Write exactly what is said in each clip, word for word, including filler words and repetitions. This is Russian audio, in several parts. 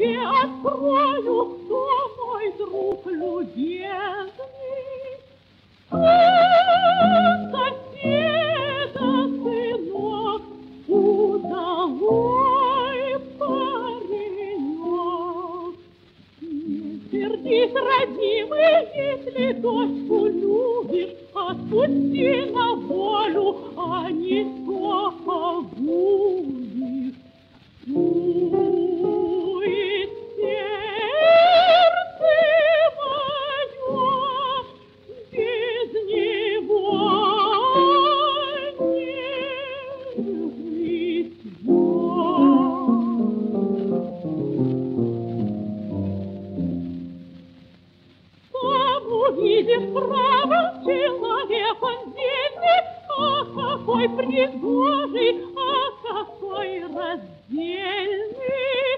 тебе открою, кто мой друг любезный. Сын соседа, сынок, удалой паренек. Не сердись, родимый, если дочку любишь, отпусти на волю, а не то погубишь. Уй, сердце мое, без него не жить Там увидишь правым человек он дельный, а какой пригожий, а какой раздельный.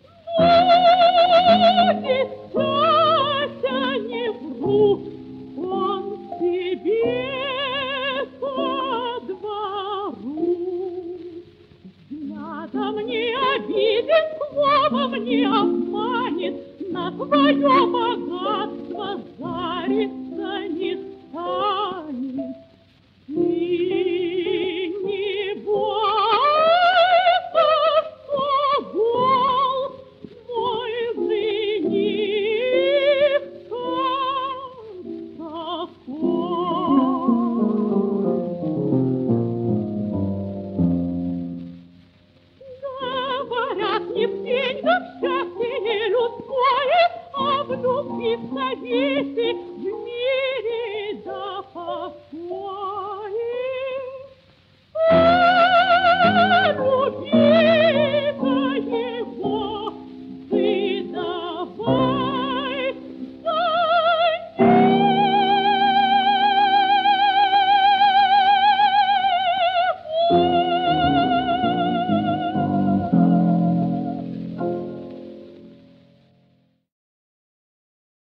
Будет Тася, не вру, он тебе ко двору. Взглядом не обиден, словом не обманет, на твое богатство зариться не станет. Ты не бойся, что гол мой жених Говорят, не в деньгах счастье людское, а в любви в совете